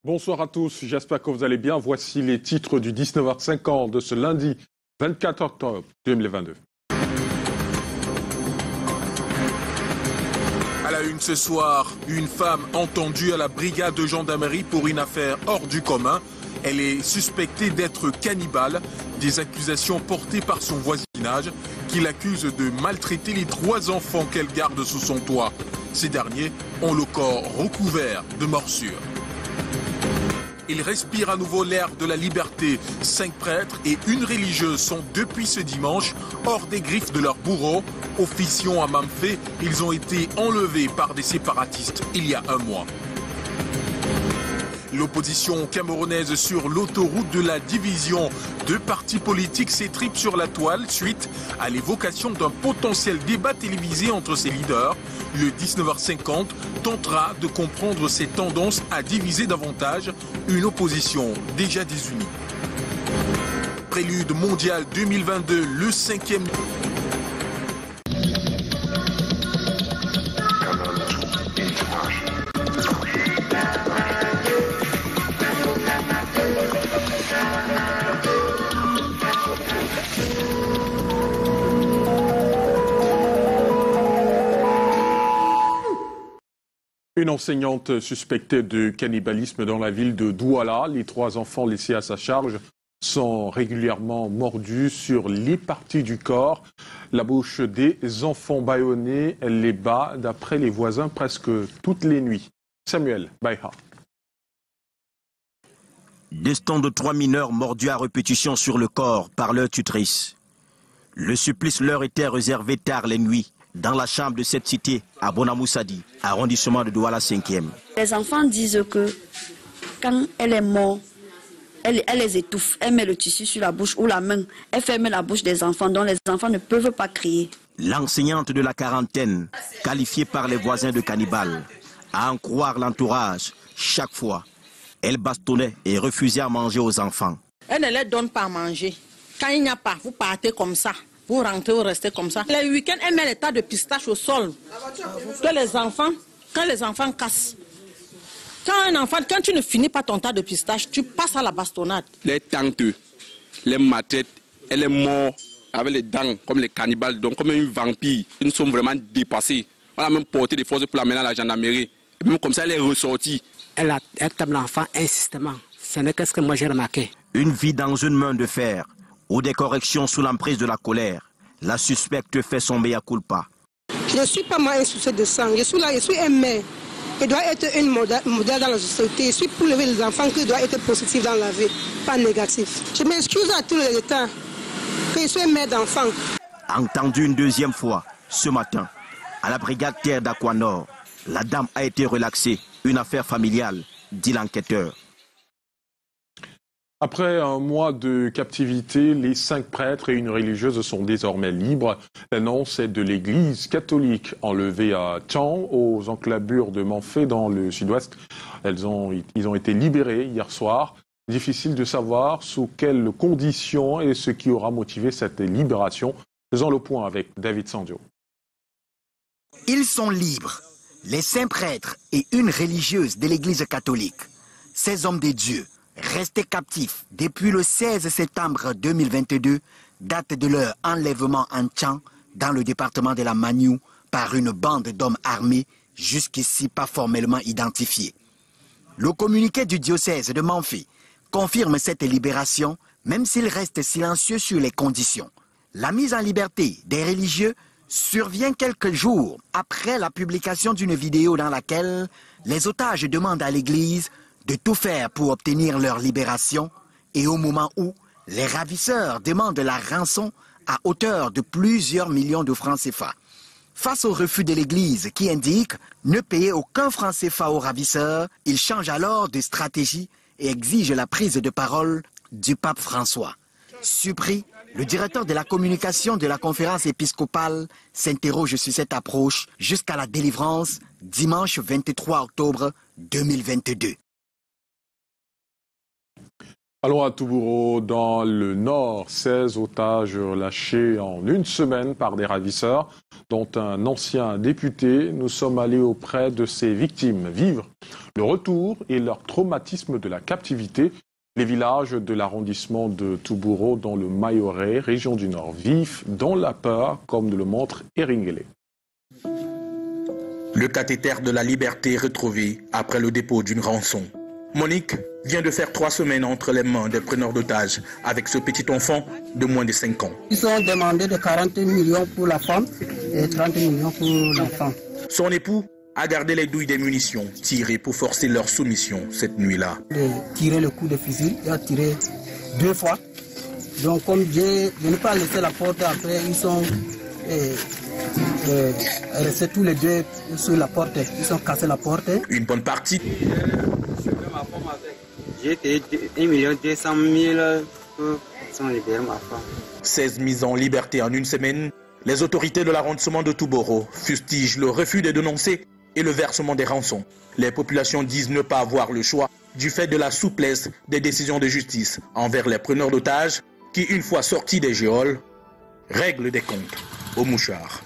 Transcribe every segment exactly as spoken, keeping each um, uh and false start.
Bonsoir à tous, j'espère que vous allez bien. Voici les titres du dix-neuf heures cinquante de ce lundi vingt-quatre octobre deux mille vingt-deux. À la une ce soir, une femme entendue à la brigade de gendarmerie pour une affaire hors du commun. Elle est suspectée d'être cannibale. Des accusations portées par son voisinage qui l'accuse de maltraiter les trois enfants qu'elle garde sous son toit. Ces derniers ont le corps recouvert de morsures. Il respire à nouveau l'air de la liberté. Cinq prêtres et une religieuse sont depuis ce dimanche hors des griffes de leurs bourreaux. Officiant à Mamfé, ils ont été enlevés par des séparatistes il y a un mois. L'opposition camerounaise sur l'autoroute de la division. Deux partis politiques s'étripent sur la toile suite à l'évocation d'un potentiel débat télévisé entre ces leaders. Le dix-neuf heures cinquante tentera de comprendre ces tendances à diviser davantage une opposition déjà désunie. Prélude mondial deux mille vingt-deux, le cinquième... Une enseignante suspectée de cannibalisme dans la ville de Douala. Les trois enfants laissés à sa charge sont régulièrement mordus sur les parties du corps. La bouche des enfants bâillonnés les bat, d'après les voisins, presque toutes les nuits. Samuel Baïha. Destin de trois mineurs mordus à répétition sur le corps par leur tutrice. Le supplice leur était réservé tard les nuits, dans la chambre de cette cité, à Bonamoussadi, arrondissement de Douala cinquième. Les enfants disent que quand elle est morte, elle, elle les étouffe, elle met le tissu sur la bouche ou la main, elle ferme la bouche des enfants, dont les enfants ne peuvent pas crier. L'enseignante de la quarantaine, qualifiée par les voisins de cannibale, à en croire l'entourage, chaque fois, elle bastonnait et refusait à manger aux enfants. Elle ne leur donne pas à manger. Quand il n'y a pas, vous partez comme ça. Vous rentrez ou restez comme ça. Les week-ends, elle met les tas de pistaches au sol. Que les enfants, quand les enfants cassent. Quand un enfant, quand tu ne finis pas ton tas de pistaches, tu passes à la bastonnade. Les tantes, les matrettes, elle est morte avec les dents, comme les cannibales, donc comme une vampire. Ils sont vraiment dépassés. On a même porté des forces pour la mener à la gendarmerie. Et même comme ça, elle est ressortie. Elle a tape l'enfant insistamment. Ce n'est que ce que moi j'ai remarqué. Une vie dans une main de fer, ou des corrections sous l'emprise de la colère. La suspecte fait son mea culpa. Je ne suis pas moi un souci de sang. Je suis là, je suis un mère. Je dois être une modèle, modèle dans la société. Je suis pour lever les enfants qui doivent être positifs dans la vie, pas négatifs. Je m'excuse à tous les temps que je suis une mère d'enfants. Entendu une deuxième fois, ce matin, à la brigade terre d'Aquanor, la dame a été relaxée. Une affaire familiale, dit l'enquêteur. Après un mois de captivité, les cinq prêtres et une religieuse sont désormais libres. L'annonce est de l'église catholique enlevée à Tchang, aux enclavures de Mamfé dans le sud-ouest. Elles ont, ils ont été libérés hier soir. Difficile de savoir sous quelles conditions et ce qui aura motivé cette libération. Faisons le point avec David Sandio. Ils sont libres, les cinq prêtres et une religieuse de l'église catholique. Ces hommes de Dieu, restés captifs depuis le seize septembre deux mille vingt-deux, date de leur enlèvement en Tchang, dans le département de la Maniou, par une bande d'hommes armés, jusqu'ici pas formellement identifiés. Le communiqué du diocèse de Mamfé confirme cette libération, même s'il reste silencieux sur les conditions. La mise en liberté des religieux survient quelques jours après la publication d'une vidéo dans laquelle les otages demandent à l'église de tout faire pour obtenir leur libération, et au moment où les ravisseurs demandent la rançon à hauteur de plusieurs millions de francs C F A. Face au refus de l'Église qui indique ne payer aucun franc C F A aux ravisseurs, il change alors de stratégie et exige la prise de parole du pape François. Surpris, le directeur de la communication de la conférence épiscopale s'interroge sur cette approche jusqu'à la délivrance dimanche vingt-trois octobre deux mille vingt-deux. Allons à Toubouro, dans le nord, seize otages relâchés en une semaine par des ravisseurs, dont un ancien député. Nous sommes allés auprès de ces victimes vivre le retour et leur traumatisme de la captivité. Les villages de l'arrondissement de Toubouro, dans le Mayorais, région du Nord, vivent dans la peur, comme le montre Eringuele. Le cathéter de la liberté retrouvé après le dépôt d'une rançon. Monique vient de faire trois semaines entre les mains des preneurs d'otages avec ce petit enfant de moins de cinq ans. Ils ont demandé de quarante millions pour la femme et trente millions pour l'enfant. Son époux a gardé les douilles des munitions tirées pour forcer leur soumission cette nuit-là. De tirer le coup de fusil, il a tiré deux fois. Donc comme je, je n'ai pas laissé la porte, après ils sont eh, eh, restés tous les deux sur la porte, ils ont cassé la porte. Une bonne partie. J'ai payé un million deux cent mille pour libérer ma femme. seize mises en liberté en une semaine. Les autorités de l'arrondissement de Toubouro fustigent le refus de dénoncer et le versement des rançons. Les populations disent ne pas avoir le choix du fait de la souplesse des décisions de justice envers les preneurs d'otages qui, une fois sortis des geôles, règlent des comptes au mouchard.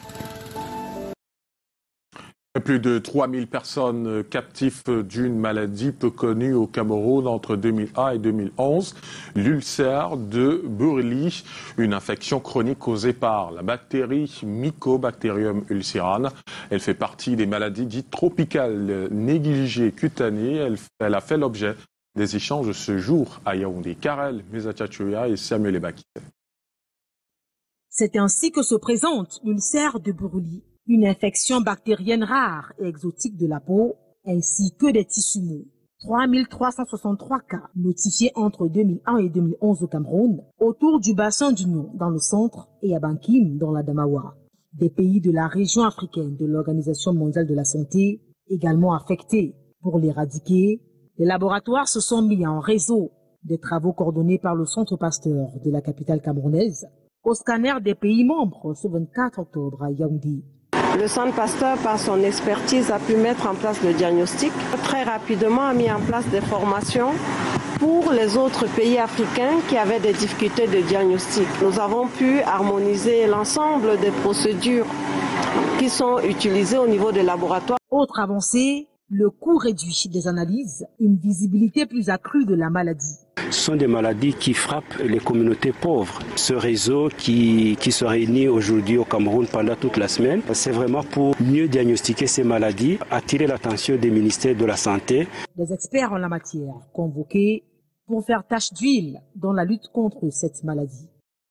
Plus de trois mille personnes captives d'une maladie peu connue au Cameroun entre deux mille un et deux mille onze, l'ulcère de Burli, une infection chronique causée par la bactérie Mycobacterium ulcerans. Elle fait partie des maladies dites tropicales négligées cutanées. Elle, elle a fait l'objet des échanges ce jour à Yaoundé. Karel Mezachachoya et Samuel Ebaki. C'est ainsi que se présente l'ulcère de Burli, une infection bactérienne rare et exotique de la peau, ainsi que des tissus mous. trois mille trois cent soixante-trois cas notifiés entre deux mille un et deux mille onze au Cameroun, autour du bassin d'Union dans le centre et à Bankim dans la Damawa. Des pays de la région africaine de l'Organisation mondiale de la santé également affectés. Pour l'éradiquer, les laboratoires se sont mis en réseau. Des travaux coordonnés par le Centre Pasteur de la capitale camerounaise au scanner des pays membres ce vingt-quatre octobre à Yaoundé. Le Centre Pasteur, par son expertise, a pu mettre en place le diagnostic. Très rapidement, a mis en place des formations pour les autres pays africains qui avaient des difficultés de diagnostic. Nous avons pu harmoniser l'ensemble des procédures qui sont utilisées au niveau des laboratoires. Autre avancée, le coût réduit des analyses, une visibilité plus accrue de la maladie. Ce sont des maladies qui frappent les communautés pauvres. Ce réseau qui, qui se réunit aujourd'hui au Cameroun pendant toute la semaine, c'est vraiment pour mieux diagnostiquer ces maladies, attirer l'attention des ministères de la Santé. Des experts en la matière convoqués pour faire tâche d'huile dans la lutte contre cette maladie.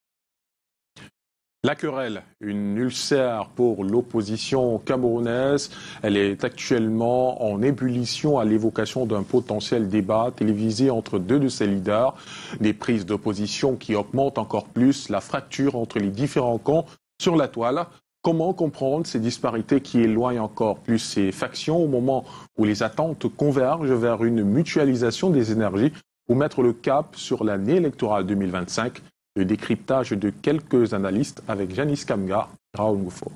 La querelle, une ulcère pour l'opposition camerounaise. Elle est actuellement en ébullition à l'évocation d'un potentiel débat télévisé entre deux de ses leaders. Des prises d'opposition qui augmentent encore plus la fracture entre les différents camps sur la toile. Comment comprendre ces disparités qui éloignent encore plus ces factions au moment où les attentes convergent vers une mutualisation des énergies pour mettre le cap sur l'année électorale deux mille vingt-cinq? Le décryptage de quelques analystes avec Janice Kamga et Raoul Ngoufo.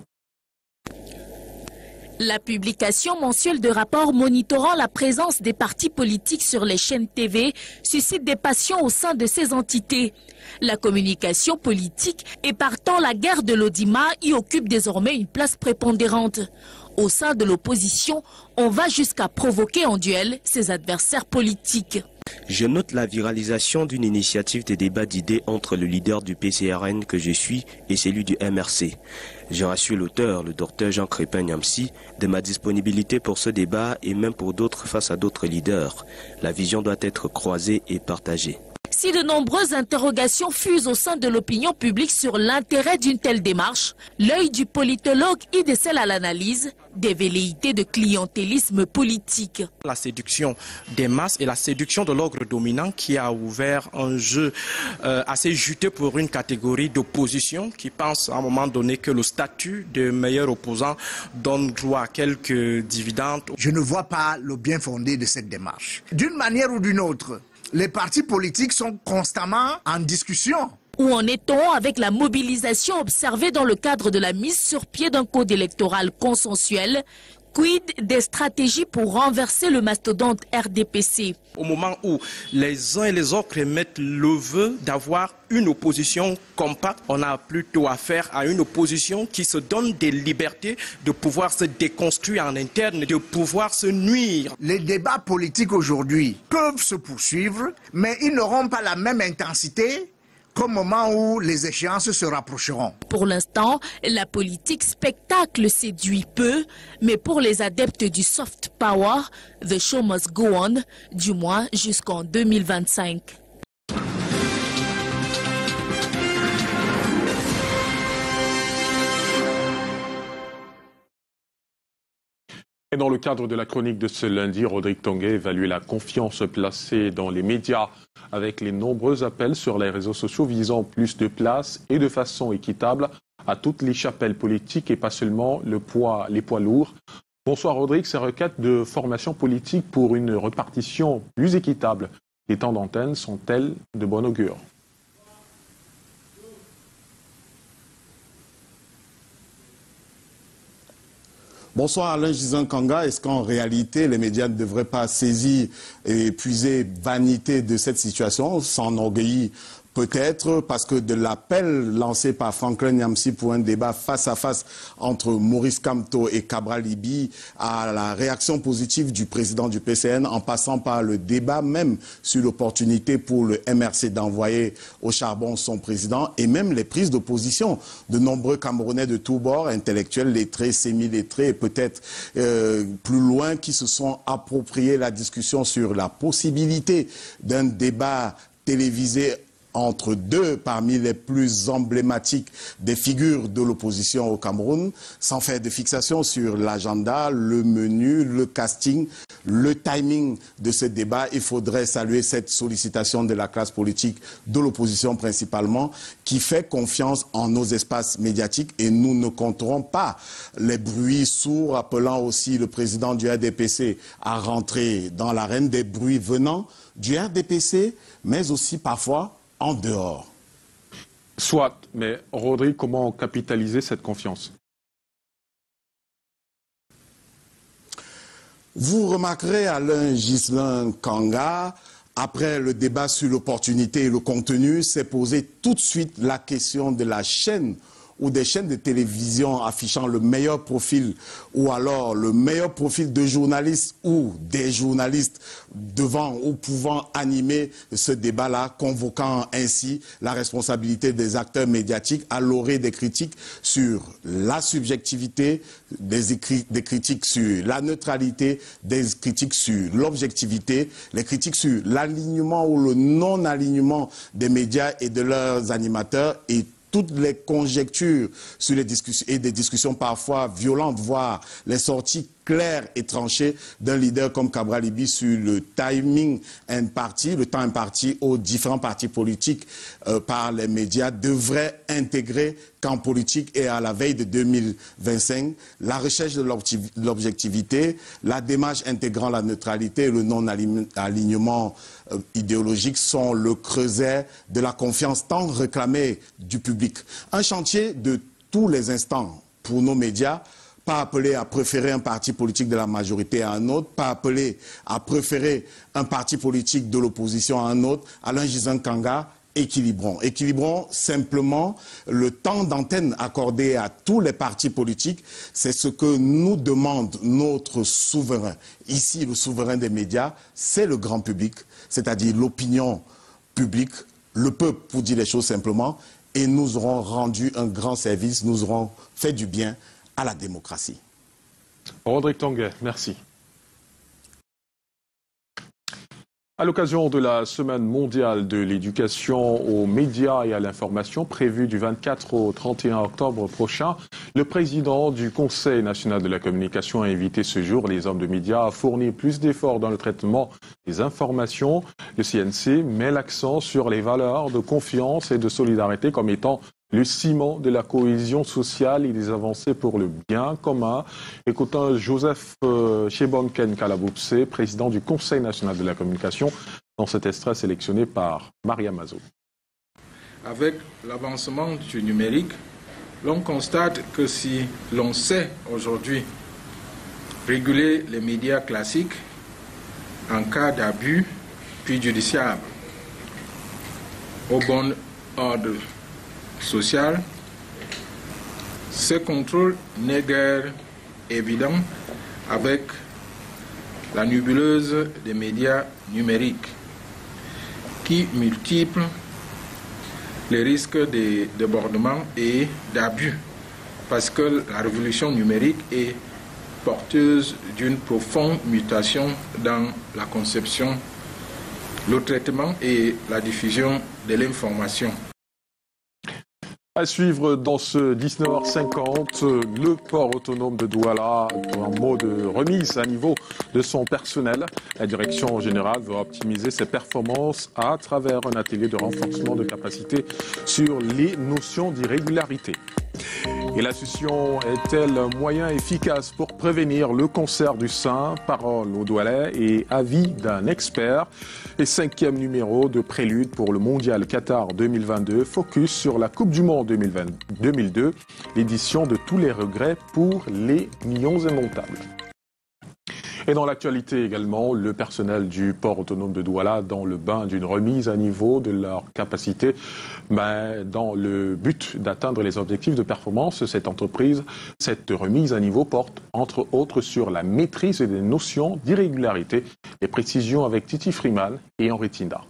La publication mensuelle de rapports monitorant la présence des partis politiques sur les chaînes T V suscite des passions au sein de ces entités. La communication politique et partant la guerre de l'Audima y occupe désormais une place prépondérante. Au sein de l'opposition, on va jusqu'à provoquer en duel ses adversaires politiques. Je note la viralisation d'une initiative de débat d'idées entre le leader du P C R N que je suis et celui du M R C. Je rassure l'auteur, le docteur Jean Crépin-Niamsi, de ma disponibilité pour ce débat et même pour d'autres face à d'autres leaders. La vision doit être croisée et partagée. Si de nombreuses interrogations fusent au sein de l'opinion publique sur l'intérêt d'une telle démarche, l'œil du politologue y décèle à l'analyse des velléités de clientélisme politique. La séduction des masses et la séduction de l'ordre dominant qui a ouvert un jeu euh, assez juteux pour une catégorie d'opposition qui pense à un moment donné que le statut de meilleur opposant donne droit à quelques dividendes. Je ne vois pas le bien fondé de cette démarche. D'une manière ou d'une autre, les partis politiques sont constamment en discussion. Où en est-on avec la mobilisation observée dans le cadre de la mise sur pied d'un code électoral consensuel Quid des stratégies pour renverser le mastodonte R D P C? Au moment où les uns et les autres émettent le vœu d'avoir une opposition compacte, on a plutôt affaire à une opposition qui se donne des libertés de pouvoir se déconstruire en interne, de pouvoir se nuire. Les débats politiques aujourd'hui peuvent se poursuivre, mais ils n'auront pas la même intensité qu'au moment où les échéances se rapprocheront. Pour l'instant, la politique spectacle séduit peu, mais pour les adeptes du soft power, the show must go on, du moins jusqu'en deux mille vingt-cinq. Et dans le cadre de la chronique de ce lundi, Rodrigue Tonguet évalue la confiance placée dans les médias avec les nombreux appels sur les réseaux sociaux visant plus de place et de façon équitable à toutes les chapelles politiques et pas seulement le poids, les poids lourds. Bonsoir Rodrigue, ces requêtes de formation politique pour une répartition plus équitable des temps d'antenne sont-elles de bon augure? Bonsoir Alain Gisant Kanga. Est-ce qu'en réalité, les médias ne devraient pas saisir et puiser vanité de cette situation, s'enorgueillir peut-être parce que de l'appel lancé par Franklin Nyamsi pour un débat face à face entre Maurice Kamto et Cabral Libye à la réaction positive du président du P C N en passant par le débat même sur l'opportunité pour le M R C d'envoyer au charbon son président et même les prises d'opposition de nombreux Camerounais de tous bords, intellectuels, lettrés, semi-lettrés et peut-être euh, plus loin qui se sont appropriés la discussion sur la possibilité d'un débat télévisé entre deux parmi les plus emblématiques des figures de l'opposition au Cameroun, sans faire de fixation sur l'agenda, le menu, le casting, le timing de ce débat. Il faudrait saluer cette sollicitation de la classe politique de l'opposition principalement, qui fait confiance en nos espaces médiatiques et nous ne compterons pas les bruits sourds, appelant aussi le président du R D P C à rentrer dans l'arène, des bruits venant du R D P C, mais aussi parfois en dehors. Soit, mais Rodrigue, comment capitaliser cette confiance? Vous remarquerez, Alain Ghislain Kanga, après le débat sur l'opportunité et le contenu, s'est posé tout de suite la question de la chaîne ou des chaînes de télévision affichant le meilleur profil ou alors le meilleur profil de journalistes ou des journalistes devant ou pouvant animer ce débat-là, convoquant ainsi la responsabilité des acteurs médiatiques à l'orée des critiques sur la subjectivité, des, écrits, des critiques sur la neutralité, des critiques sur l'objectivité, les critiques sur l'alignement ou le non-alignement des médias et de leurs animateurs et toutes les conjectures sur les discussions et des discussions parfois violentes, voire les sorties claires et tranchées d'un leader comme Cabral Libye sur le timing imparti, le temps imparti aux différents partis politiques euh, par les médias devrait intégrer qu'en politique et à la veille de deux mille vingt-cinq, la recherche de l'objectivité, la démarche intégrant la neutralité et le non-alignement euh, idéologique sont le creuset de la confiance tant réclamée du public. Un chantier de tous les instants pour nos médias, pas appelé à préférer un parti politique de la majorité à un autre, pas appelé à préférer un parti politique de l'opposition à un autre. Alain Gisant Kanga, équilibrons. Équilibrons simplement le temps d'antenne accordé à tous les partis politiques. C'est ce que nous demande notre souverain. Ici, le souverain des médias, c'est le grand public, c'est-à-dire l'opinion publique, le peuple, pour dire les choses simplement, et nous aurons rendu un grand service, nous aurons fait du bien à la démocratie. Rodrigue Tonguet, merci. À l'occasion de la Semaine mondiale de l'éducation aux médias et à l'information prévue du vingt-quatre au trente et un octobre prochain, le président du Conseil national de la communication a invité ce jour les hommes de médias à fournir plus d'efforts dans le traitement des informations. Le C N C met l'accent sur les valeurs de confiance et de solidarité comme étant le ciment de la cohésion sociale et des avancées pour le bien commun. Écoutons Joseph euh, Chebonken Kalaboupse, président du Conseil national de la communication, dans cet extrait sélectionné par Maria Mazo. Avec l'avancement du numérique, l'on constate que si l'on sait aujourd'hui réguler les médias classiques en cas d'abus puis judiciaire, au bon ordre social. Ce contrôle n'est guère évident avec la nébuleuse des médias numériques qui multiplie les risques de débordement et d'abus parce que la révolution numérique est porteuse d'une profonde mutation dans la conception, le traitement et la diffusion de l'information. À suivre dans ce dix-neuf heures cinquante, le port autonome de Douala, en mot de remise à niveau de son personnel. La direction générale veut optimiser ses performances à travers un atelier de renforcement de capacité sur les notions d'irrégularité. Et la succion est-elle un moyen efficace pour prévenir le cancer du sein? Parole au Doualais et avis d'un expert. Et cinquième numéro de Prélude pour le Mondial Qatar deux mille vingt-deux, focus sur la Coupe du Monde deux mille vingt, deux mille deux, l'édition de tous les regrets pour les millions indomptables. Et dans l'actualité également, le personnel du port autonome de Douala dans le bain d'une remise à niveau de leur capacité. Mais dans le but d'atteindre les objectifs de performance, cette entreprise, cette remise à niveau porte entre autres sur la maîtrise des notions d'irrégularité. Les précisions avec Titi Freeman et Henri Tinda.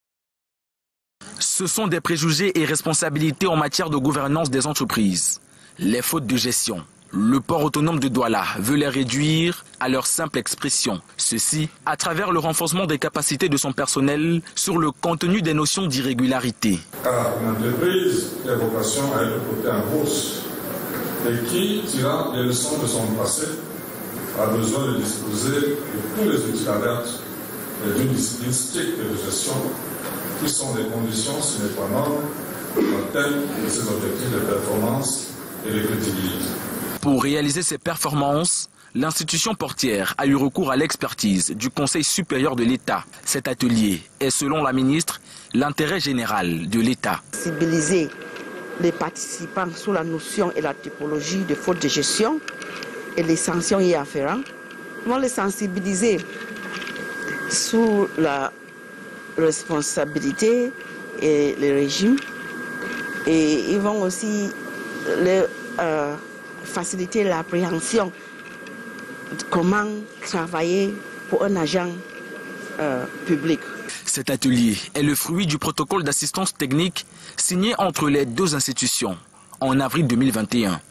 Ce sont des préjugés et responsabilités en matière de gouvernance des entreprises. Les fautes de gestion. Le port autonome de Douala veut les réduire à leur simple expression. Ceci à travers le renforcement des capacités de son personnel sur le contenu des notions d'irrégularité. Car une entreprise qui a vocation à être cotée en bourse et qui, tirant les leçons de son passé, a besoin de disposer de tous les outils adaptés et d'une discipline stricte de gestion qui sont des conditions sine qua non pour l'atteinte de ses objectifs de performance et de crédibilité. Pour réaliser ces performances, l'institution portière a eu recours à l'expertise du Conseil supérieur de l'État. Cet atelier est, selon la ministre, l'intérêt général de l'État. Sensibiliser les participants sur la notion et la typologie de faute de gestion et les sanctions y afférentes. Ils vont les sensibiliser sur la responsabilité et le régime. Et ils vont aussi les... Euh, faciliter l'appréhension de comment travailler pour un agent euh, public. Cet atelier est le fruit du protocole d'assistance technique signé entre les deux institutions en avril deux mille vingt et un.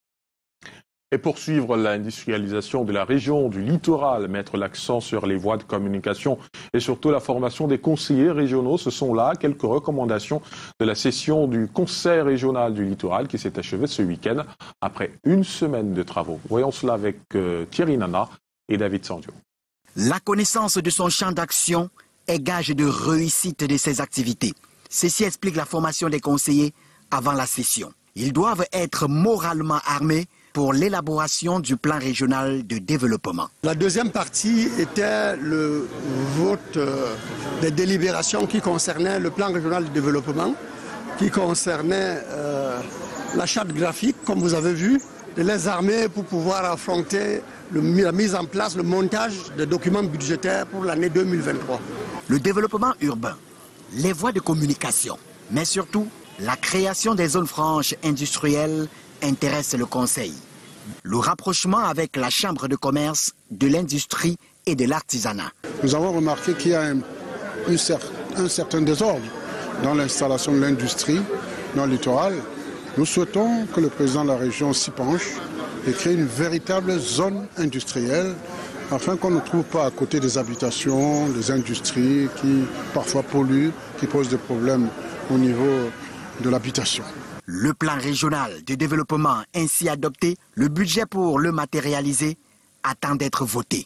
Et poursuivre l'industrialisation de la région du littoral, mettre l'accent sur les voies de communication et surtout la formation des conseillers régionaux, ce sont là quelques recommandations de la session du Conseil régional du littoral qui s'est achevée ce week-end après une semaine de travaux. Voyons cela avec euh, Thierry Nana et David Sandio. La connaissance de son champ d'action est gage de réussite de ses activités. Ceci explique la formation des conseillers avant la session. Ils doivent être moralement armés pour l'élaboration du plan régional de développement. La deuxième partie était le vote euh, des délibérations qui concernaient le plan régional de développement, qui concernait euh, la charte graphique, comme vous avez vu, de les armer pour pouvoir affronter le, la mise en place, le montage des documents budgétaires pour l'année deux mille vingt-trois. Le développement urbain, les voies de communication, mais surtout la création des zones franches industrielles intéresse le Conseil. Le rapprochement avec la Chambre de commerce, de l'industrie et de l'artisanat. Nous avons remarqué qu'il y a un, un, un certain désordre dans l'installation de l'industrie dans le littoral. Nous souhaitons que le président de la région s'y penche et crée une véritable zone industrielle afin qu'on ne trouve pas à côté des habitations, des industries qui parfois polluent, qui posent des problèmes au niveau de l'habitation. Le plan régional de développement ainsi adopté, le budget pour le matérialiser attend d'être voté.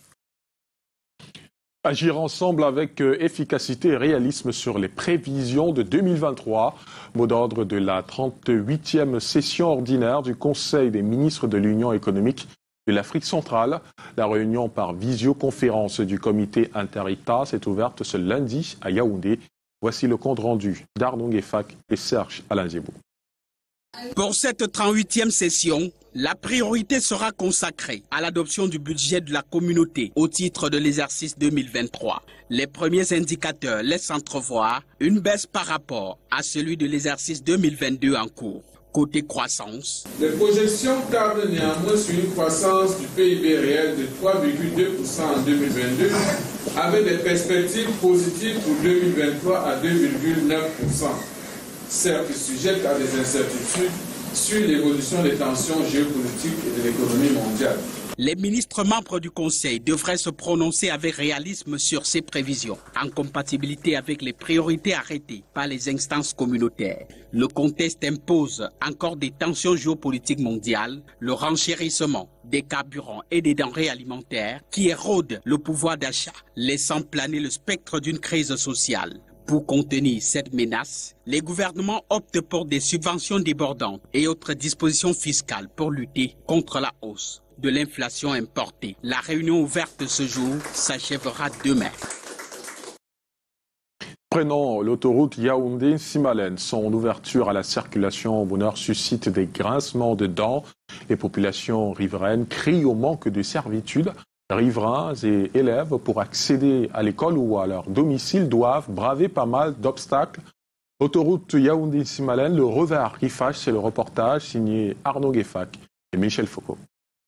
Agir ensemble avec efficacité et réalisme sur les prévisions de deux mille vingt-trois, mot d'ordre de la trente-huitième session ordinaire du Conseil des ministres de l'Union économique de l'Afrique centrale. La réunion par visioconférence du comité inter-État s'est ouverte ce lundi à Yaoundé. Voici le compte rendu d'Arnaud Guéfac et Serge Alain Zébou. Pour cette trente-huitième session, la priorité sera consacrée à l'adoption du budget de la communauté au titre de l'exercice deux mille vingt-trois. Les premiers indicateurs laissent entrevoir une baisse par rapport à celui de l'exercice deux mille vingt-deux en cours. Côté croissance, les projections tablent néanmoins sur une croissance du P I B réel de trois virgule deux pour cent en deux mille vingt-deux, avec des perspectives positives pour deux mille vingt-trois à deux virgule neuf pour cent. Certes sujette à des incertitudes sur l'évolution des tensions géopolitiques et de l'économie mondiale. Les ministres membres du Conseil devraient se prononcer avec réalisme sur ces prévisions, en compatibilité avec les priorités arrêtées par les instances communautaires. Le contexte impose encore des tensions géopolitiques mondiales, le renchérissement des carburants et des denrées alimentaires qui érodent le pouvoir d'achat, laissant planer le spectre d'une crise sociale. Pour contenir cette menace, les gouvernements optent pour des subventions débordantes et autres dispositions fiscales pour lutter contre la hausse de l'inflation importée. La réunion ouverte ce jour s'achèvera demain. Prenons l'autoroute Yaoundé-Simalène. Son ouverture à la circulation au bonheur suscite des grincements de dents. Les populations riveraines crient au manque de servitude. Riverains et élèves, pour accéder à l'école ou à leur domicile, doivent braver pas mal d'obstacles. Autoroute Yaoundé-Simalène, le revers qui fâche, c'est le reportage signé Arnaud Gueffac et Michel Foucault.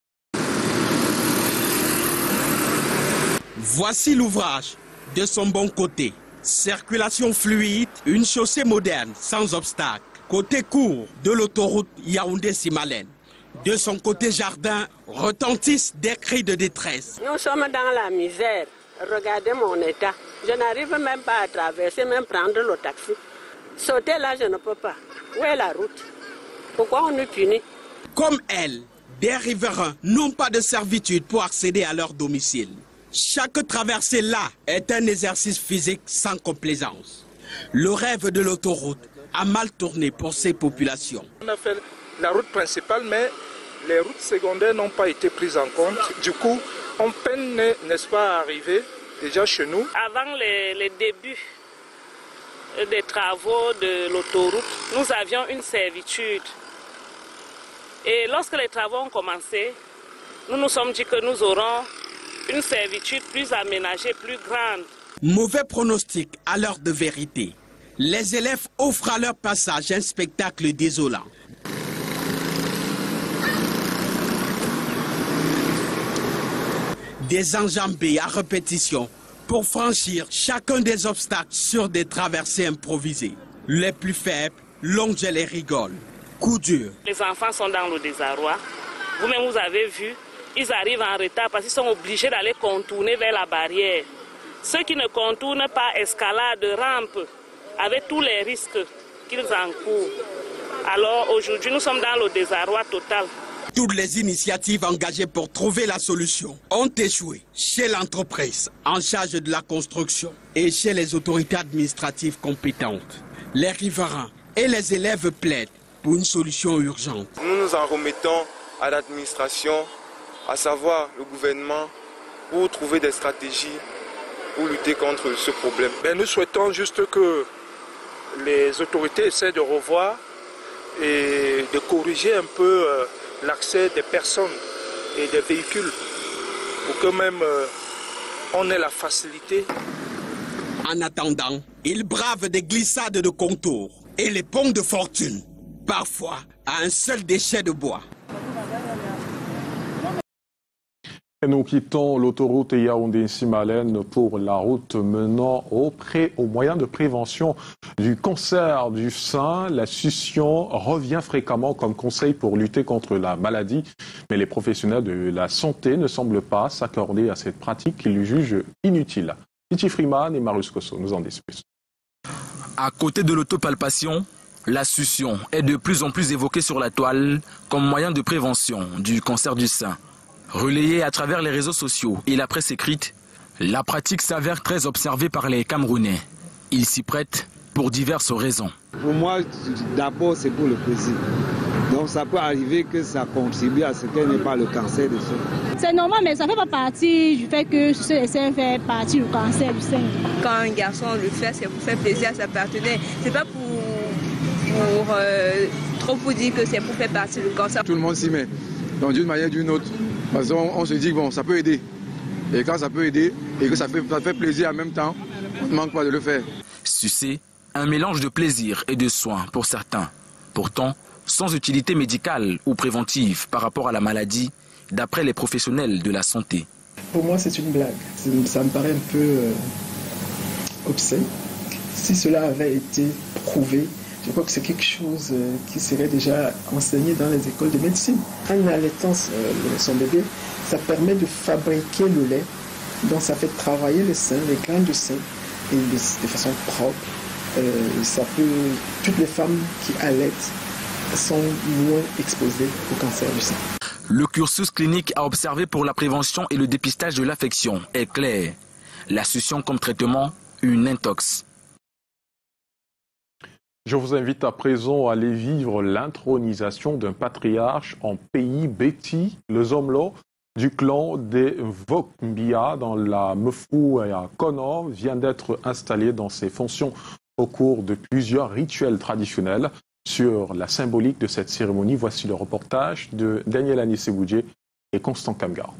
Voici l'ouvrage de son bon côté. Circulation fluide, une chaussée moderne sans obstacle. Côté court de l'autoroute Yaoundé-Simalène. De son côté jardin, retentissent des cris de détresse. Nous sommes dans la misère. Regardez mon état. Je n'arrive même pas à traverser, même prendre le taxi. Sauter là, je ne peux pas. Où est la route? Pourquoi on nous punit? Comme elle, des riverains n'ont pas de servitude pour accéder à leur domicile. Chaque traversée là est un exercice physique sans complaisance. Le rêve de l'autoroute a mal tourné pour ces populations. On a fait la route principale, mais les routes secondaires n'ont pas été prises en compte. Du coup, on peine, n'est-ce pas, à arriver déjà chez nous. Avant les, les débuts des travaux de l'autoroute, nous avions une servitude. Et lorsque les travaux ont commencé, nous nous sommes dit que nous aurons une servitude plus aménagée, plus grande. Mauvais pronostic à l'heure de vérité. Les élèves offrent à leur passage un spectacle désolant. Des enjambées à répétition pour franchir chacun des obstacles sur des traversées improvisées. Les plus faibles longent les rigolent. Coup dur. Les enfants sont dans le désarroi. Vous-même, vous avez vu, ils arrivent en retard parce qu'ils sont obligés d'aller contourner vers la barrière. Ceux qui ne contournent pas escalade, rampe, avec tous les risques qu'ils encourent. Alors aujourd'hui, nous sommes dans le désarroi total. Toutes les initiatives engagées pour trouver la solution ont échoué chez l'entreprise en charge de la construction et chez les autorités administratives compétentes. Les riverains et les élèves plaident pour une solution urgente. Nous nous en remettons à l'administration, à savoir le gouvernement, pour trouver des stratégies pour lutter contre ce problème. Ben, nous souhaitons juste que les autorités essaient de revoir et de corriger un peu euh, l'accès des personnes et des véhicules pour que même euh, on ait la facilité. En attendant, ils bravent des glissades de contours et les ponts de fortune, parfois à un seul déchet de bois. Et nous quittons l'autoroute Yaoundé-Simalène pour la route menant au, pré, au moyen de prévention du cancer du sein. La succion revient fréquemment comme conseil pour lutter contre la maladie, mais les professionnels de la santé ne semblent pas s'accorder à cette pratique qu'ils jugent inutile. Titi Freeman et Marius Kosso nous en disent plus. À côté de l'autopalpation, la succion est de plus en plus évoquée sur la toile comme moyen de prévention du cancer du sein. Relayée à travers les réseaux sociaux et la presse écrite, la pratique s'avère très observée par les Camerounais. Ils s'y prêtent pour diverses raisons. Pour moi, d'abord, c'est pour le plaisir. Donc ça peut arriver que ça contribue à ce qu'elle n'ait pas le cancer du sein. C'est normal, mais ça ne fait pas partie du fait que ce sein fait partie du cancer du sein. Quand un garçon le fait, c'est pour faire plaisir à sa partenaire. C'est pas pour, pour euh, trop pour dire que c'est pour faire partie du cancer. Tout le monde s'y met, donc d'une manière ou d'une autre. Parce qu'on on se dit bon, ça peut aider. Et quand ça peut aider et que ça fait, ça fait plaisir en même temps, on ne manque pas de le faire. Sucer, un mélange de plaisir et de soins pour certains. Pourtant, sans utilité médicale ou préventive par rapport à la maladie, d'après les professionnels de la santé. Pour moi, c'est une blague. Ça me paraît un peu euh, obscène. Si cela avait été prouvé, je crois que c'est quelque chose euh, qui serait déjà enseigné dans les écoles de médecine. Quand une allaitance euh, son bébé, ça permet de fabriquer le lait, donc ça fait travailler les seins, les glandes du sein, et de, de façon propre. Euh, ça peut, toutes les femmes qui allaitent sont moins exposées au cancer du sein. Le cursus clinique à observer pour la prévention et le dépistage de l'affection est clair. La succion comme traitement, une intox. Je vous invite à présent à aller vivre l'intronisation d'un patriarche en pays Béti, le Zomlo du clan des Vokmbia dans la Mefouya Kono vient d'être installé dans ses fonctions au cours de plusieurs rituels traditionnels. Sur la symbolique de cette cérémonie, voici le reportage de Daniel Anisseboudjé et Constant Kamgar.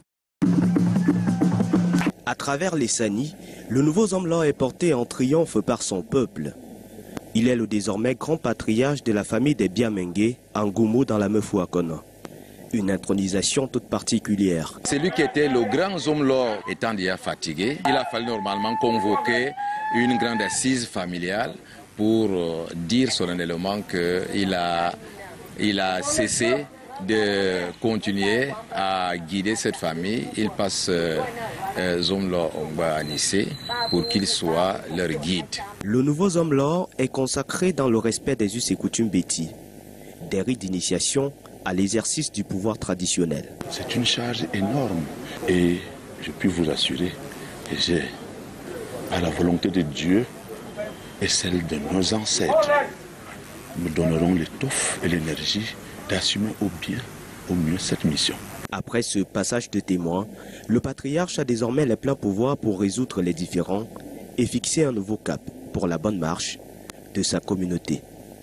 À travers les Sani, le nouveau Zomlo est porté en triomphe par son peuple. Il est le désormais grand patriarche de la famille des Biamengue, Angoumo dans la Mefouya Kono. Une intronisation toute particulière. Celui qui était le grand Zomlo étant déjà fatigué, il a fallu normalement convoquer une grande assise familiale pour dire solennellement qu'il a, il a cessé de continuer à guider cette famille. Il passe euh, Zomlo Ongba Anissé pour qu'il soit leur guide. Le nouveau Zomlo est consacré dans le respect des us et coutumes Béti, des rites d'initiation à l'exercice du pouvoir traditionnel. C'est une charge énorme et je puis vous assurer que j'ai, à la volonté de Dieu et celle de nos ancêtres, nous donnerons l'étoffe et l'énergie d'assumer au bien, au mieux cette mission. Après ce passage de témoin, le patriarche a désormais les pleins pouvoirs pour résoudre les différends et fixer un nouveau cap pour la bonne marche de sa communauté.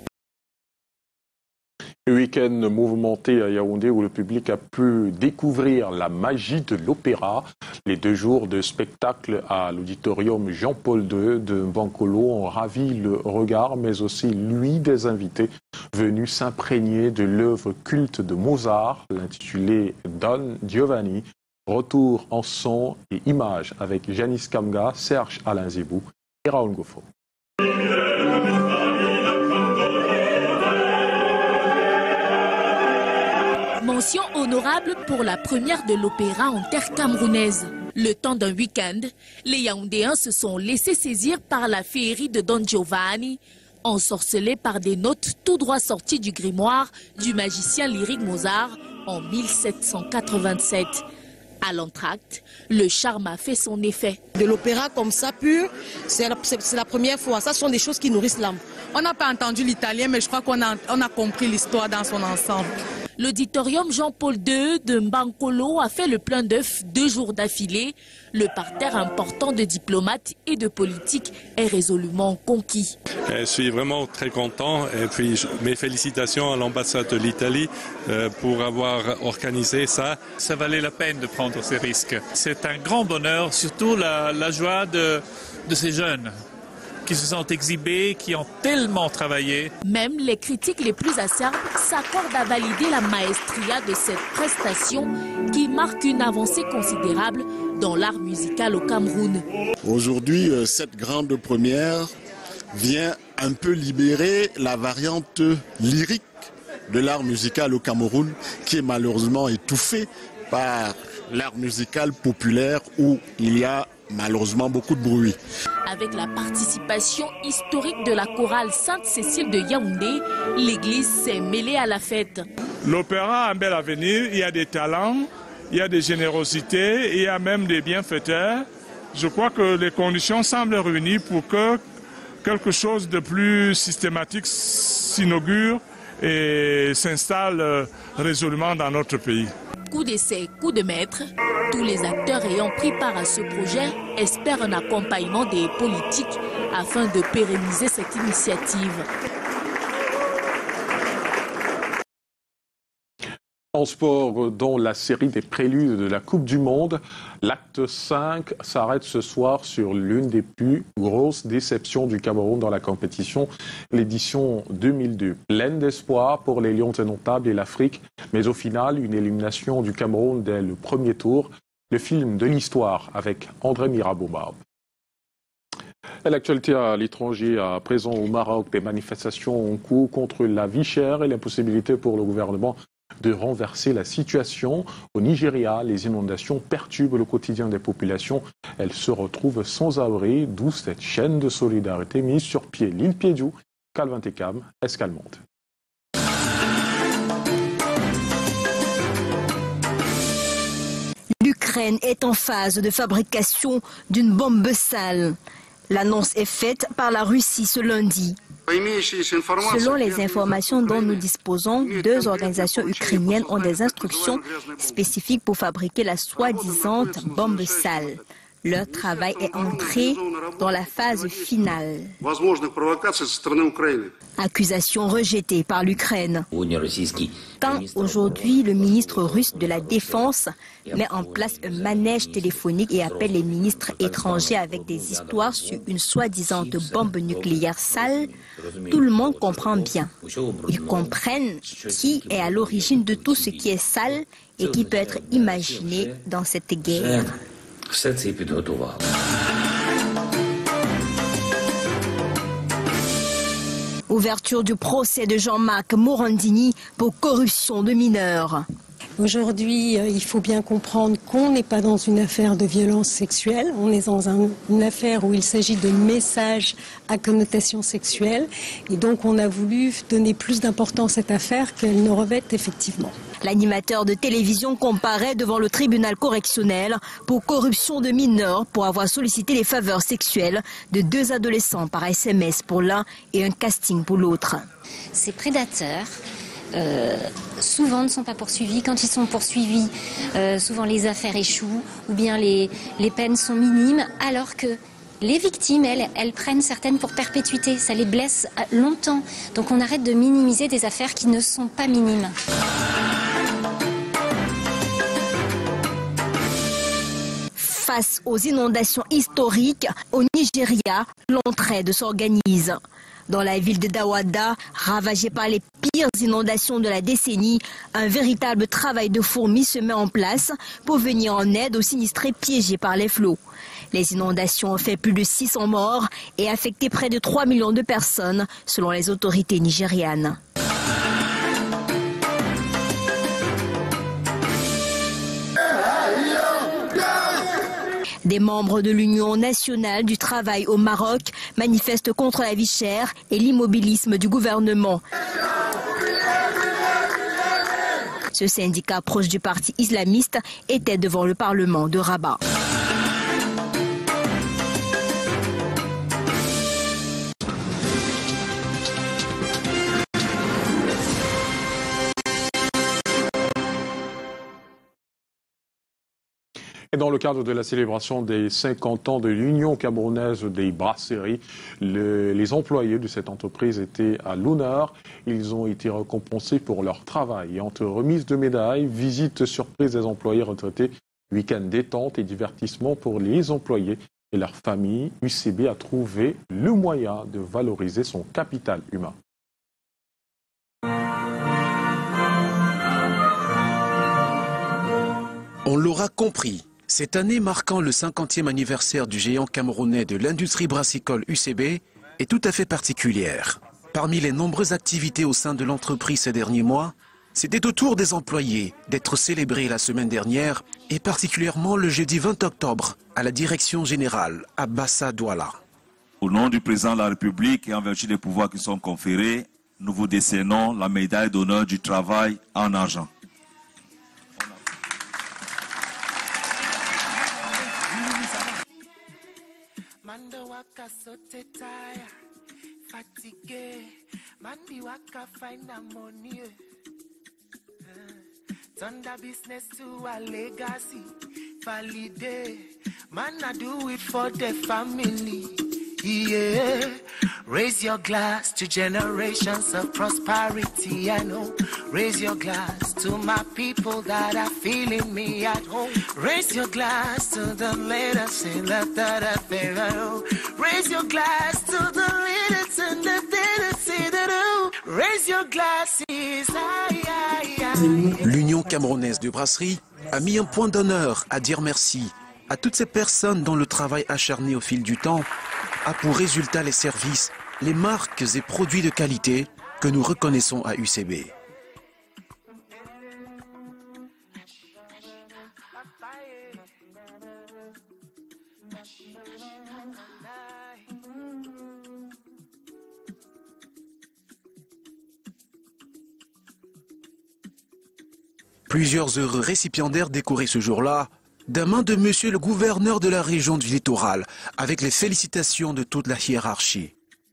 Le week-end mouvementé à Yaoundé où le public a pu découvrir la magie de l'opéra. Les deux jours de spectacle à l'auditorium Jean-Paul deux de Bankolo ont ravi le regard, mais aussi lui des invités venus s'imprégner de l'œuvre culte de Mozart, l'intitulé Don Giovanni. Retour en son et images avec Janice Kamga, Serge Alain Zébou et Raoul Goffo. Mention honorable pour la première de l'opéra en terre camerounaise. Le temps d'un week-end, les Yaoundéens se sont laissés saisir par la féerie de Don Giovanni, ensorcelés par des notes tout droit sorties du grimoire du magicien lyrique Mozart en mille sept cent quatre-vingt-sept. À l'entracte, le charme a fait son effet. De l'opéra comme ça pur, c'est la, la première fois. Ça sont des choses qui nourrissent l'âme. On n'a pas entendu l'italien, mais je crois qu'on a, on a compris l'histoire dans son ensemble. L'auditorium Jean-Paul deux de Mbankolo a fait le plein d'œufs deux jours d'affilée. Le parterre important de diplomates et de politiques est résolument conquis. Je suis vraiment très content et puis mes félicitations à l'ambassade de l'Italie pour avoir organisé ça. Ça valait la peine de prendre ces risques. C'est un grand bonheur, surtout la, la joie de, de ces jeunes qui se sont exhibés, qui ont tellement travaillé. Même les critiques les plus acerbes s'accordent à valider la maestria de cette prestation qui marque une avancée considérable dans l'art musical au Cameroun. Aujourd'hui, cette grande première vient un peu libérer la variante lyrique de l'art musical au Cameroun qui est malheureusement étouffée par l'art musical populaire où il y a malheureusement beaucoup de bruit. Avec la participation historique de la chorale Sainte-Cécile de Yaoundé, l'église s'est mêlée à la fête. L'opéra a un bel avenir, il y a des talents, il y a des générosités, il y a même des bienfaiteurs. Je crois que les conditions semblent réunies pour que quelque chose de plus systématique s'inaugure et s'installe résolument dans notre pays. Coup d'essai, coup de maître, tous les acteurs ayant pris part à ce projet espèrent un accompagnement des politiques afin de pérenniser cette initiative. En sport, dans la série des préludes de la Coupe du Monde, l'acte cinq s'arrête ce soir sur l'une des plus grosses déceptions du Cameroun dans la compétition, l'édition deux mille deux. Pleine d'espoir pour les Lions indomptables et l'Afrique, mais au final, une élimination du Cameroun dès le premier tour. Le film de l'histoire avec André Mirabeau-Barbe. L'actualité à l'étranger, à présent au Maroc, des manifestations en cours contre la vie chère et l'impossibilité pour le gouvernement de renverser la situation. Au Nigeria, les inondations perturbent le quotidien des populations. Elles se retrouvent sans abri, d'où cette chaîne de solidarité mise sur pied. L'île Piédiou, Calvin Tekam, Escalmonte. L'Ukraine est en phase de fabrication d'une bombe sale. L'annonce est faite par la Russie ce lundi. Selon les informations dont nous disposons, deux organisations ukrainiennes ont des instructions spécifiques pour fabriquer la soi-disant bombe sale. Leur travail est entré dans la phase finale. Accusation rejetée par l'Ukraine. Quand aujourd'hui le ministre russe de la Défense met en place un manège téléphonique et appelle les ministres étrangers avec des histoires sur une soi-disant bombe nucléaire sale, tout le monde comprend bien. Ils comprennent qui est à l'origine de tout ce qui est sale et qui peut être imaginé dans cette guerre. Ouverture du procès de Jean-Marc Morandini pour corruption de mineurs. Aujourd'hui, il faut bien comprendre qu'on n'est pas dans une affaire de violence sexuelle, on est dans un, une affaire où il s'agit de messages à connotation sexuelle. Et donc on a voulu donner plus d'importance à cette affaire qu'elle ne revêt effectivement. L'animateur de télévision comparaît devant le tribunal correctionnel pour corruption de mineurs pour avoir sollicité les faveurs sexuelles de deux adolescents par S M S pour l'un et un casting pour l'autre. Ces prédateurs Euh, souvent ne sont pas poursuivis. Quand ils sont poursuivis, euh, souvent les affaires échouent ou bien les, les peines sont minimes, alors que les victimes, elles, elles prennent certaines pour perpétuité. Ça les blesse longtemps. Donc on arrête de minimiser des affaires qui ne sont pas minimes. Face aux inondations historiques, au Nigeria, l'entraide s'organise. Dans la ville de Dawada, ravagée par les pires inondations de la décennie, un véritable travail de fourmi se met en place pour venir en aide aux sinistrés piégés par les flots. Les inondations ont fait plus de six cents morts et affecté près de trois millions de personnes, selon les autorités nigérianes. Des membres de l'Union nationale du travail au Maroc manifestent contre la vie chère et l'immobilisme du gouvernement. Ce syndicat proche du parti islamiste était devant le Parlement de Rabat. Et dans le cadre de la célébration des cinquante ans de l'Union camerounaise des brasseries, le, les employés de cette entreprise étaient à l'honneur. Ils ont été récompensés pour leur travail. Et entre remise de médailles, visite surprise des employés retraités, week-end détente et divertissement pour les employés et leurs familles, U C B a trouvé le moyen de valoriser son capital humain. On l'aura compris. Cette année marquant le cinquantième anniversaire du géant camerounais de l'industrie brassicole U C B est tout à fait particulière. Parmi les nombreuses activités au sein de l'entreprise ces derniers mois, c'était au tour des employés d'être célébrés la semaine dernière et particulièrement le jeudi vingt octobre à la direction générale à Bassa Douala. Au nom du président de la République et en vertu des pouvoirs qui sont conférés, nous vous décernons la médaille d'honneur du travail en argent. Turn the business to a legacy, validate. Man, I do it for the family. Yeah, Raise your glass to generations of prosperity, I know. Raise your glass to my people that are feeling me at home. Raise your glass to the leaders in the third pharaoh. Raise your glass to the leaders in the third pharaoh. Raise your glasses. Aïe, aïe, aïe. L'Union camerounaise de brasserie a mis un point d'honneur à dire merci à toutes ces personnes dont le travail acharné au fil du temps a pour résultat les services, les marques et produits de qualité que nous reconnaissons à U C B. Plusieurs heureux récipiendaires décorés ce jour-là d'un main de monsieur le gouverneur de la région du littoral, avec les félicitations de toute la hiérarchie.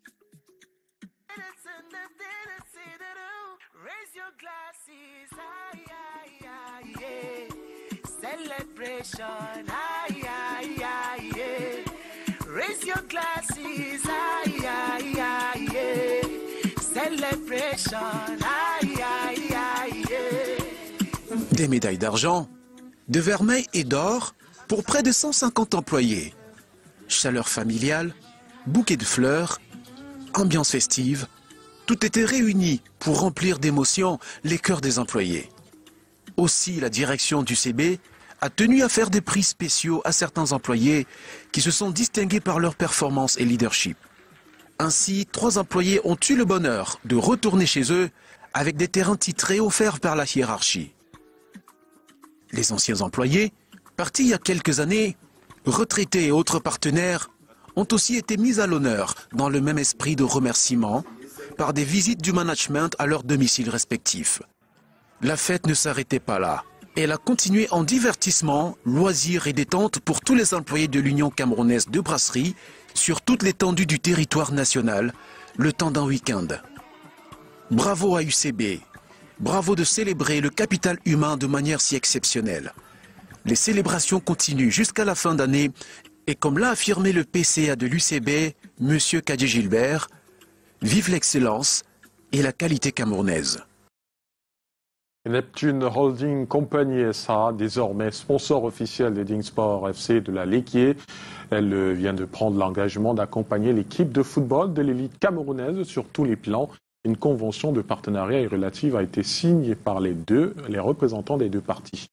Des médailles d'argent, de vermeil et d'or pour près de cent cinquante employés. Chaleur familiale, bouquet de fleurs, ambiance festive, tout était réuni pour remplir d'émotions les cœurs des employés. Aussi, la direction du C B a tenu à faire des prix spéciaux à certains employés qui se sont distingués par leur performance et leadership. Ainsi, trois employés ont eu le bonheur de retourner chez eux avec des terrains titrés offerts par la hiérarchie. Les anciens employés, partis il y a quelques années, retraités et autres partenaires, ont aussi été mis à l'honneur dans le même esprit de remerciement par des visites du management à leurs domiciles respectifs. La fête ne s'arrêtait pas là. Elle a continué en divertissement, loisirs et détente pour tous les employés de l'Union camerounaise de brasserie sur toute l'étendue du territoire national, le temps d'un week-end. Bravo à U C B. Bravo de célébrer le capital humain de manière si exceptionnelle. Les célébrations continuent jusqu'à la fin d'année et comme l'a affirmé le P C A de l'U C B, M. Kadji Gilbert, vive l'excellence et la qualité camerounaise. Neptune Holding Company S A, désormais sponsor officiel des Dingsport F C de la Léquier. Elle vient de prendre l'engagement d'accompagner l'équipe de football de l'élite camerounaise sur tous les plans. Une convention de partenariat et relative a été signée par les deux, les représentants des deux parties.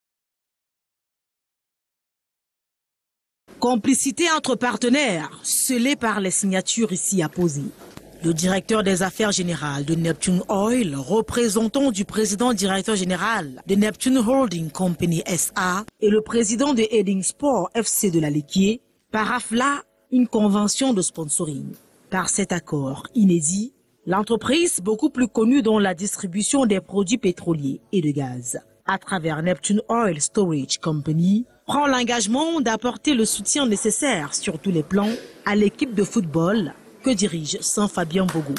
Complicité entre partenaires, scellée par les signatures ici apposées. Le directeur des affaires générales de Neptune Oil, représentant du président directeur général de Neptune Holding Company S A et le président de Heading Sport F C de la Léquier, paraphent là une convention de sponsoring. Par cet accord inédit, l'entreprise, beaucoup plus connue dans la distribution des produits pétroliers et de gaz, à travers Neptune Oil Storage Company, prend l'engagement d'apporter le soutien nécessaire sur tous les plans à l'équipe de football que dirige Saint-Fabien Bogo.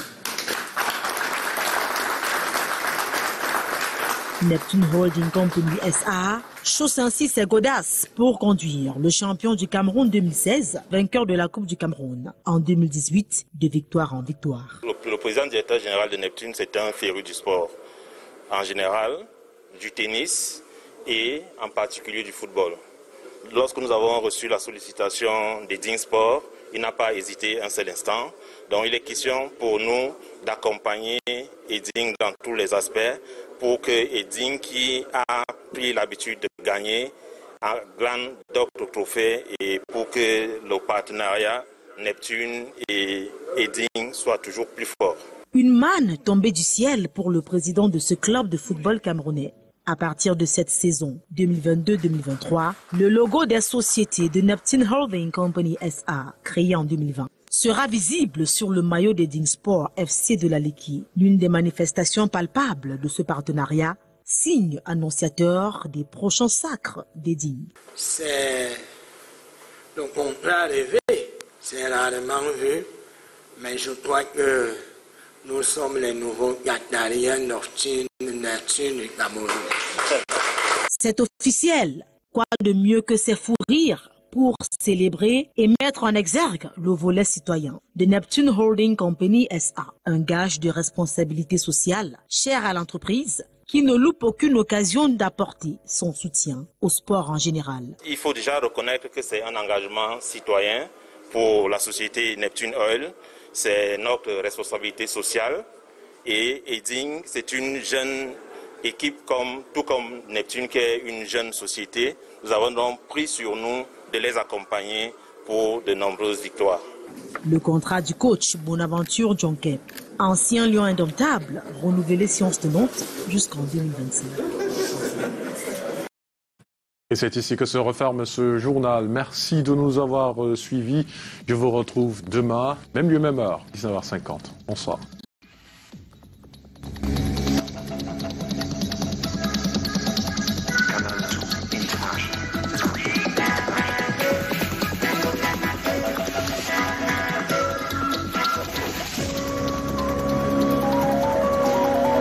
Neptune Holding Company S A chausse ainsi ses godasses pour conduire le champion du Cameroun deux mille seize, vainqueur de la Coupe du Cameroun en deux mille dix-huit, de victoire en victoire. Le, le président directeur général de Neptune, c'est un féru du sport. En général, du tennis et en particulier du football. Lorsque nous avons reçu la sollicitation des Dingsport, il n'a pas hésité un seul instant. Donc il est question pour nous d'accompagner Eding dans tous les aspects pour que Eding, qui a pris l'habitude de gagner un grand d'autres trophées, et pour que le partenariat Neptune et Eding soit toujours plus fort. Une manne tombée du ciel pour le président de ce club de football camerounais. À partir de cette saison deux mille vingt-deux deux mille vingt-trois, le logo des sociétés de Neptune Holding Company S A, créé en deux mille vingt, sera visible sur le maillot des Dingsport F C de la Léquier. L'une des manifestations palpables de ce partenariat, signe annonciateur des prochains sacres des Ding. C'est le contrat rêvé, c'est rarement vu, mais je crois que nous sommes les nouveaux Qatariens Neptune du Cameroun. C'est officiel. Quoi de mieux que ces fous rires pour célébrer et mettre en exergue le volet citoyen de Neptune Holding Company S A, un gage de responsabilité sociale cher à l'entreprise qui ne loupe aucune occasion d'apporter son soutien au sport en général. Il faut déjà reconnaître que c'est un engagement citoyen pour la société Neptune Oil, c'est notre responsabilité sociale et Eding, c'est une jeune équipe comme, tout comme Neptune qui est une jeune société. Nous avons donc pris sur nous de les accompagner pour de nombreuses victoires. Le contrat du coach Bonaventure Djonké, ancien lion indomptable, renouvelé Sciences de Nantes jusqu'en deux mille vingt-cinq. Et c'est ici que se referme ce journal. Merci de nous avoir suivis. Je vous retrouve demain, même lieu, même heure, dix-neuf heures cinquante. Bonsoir.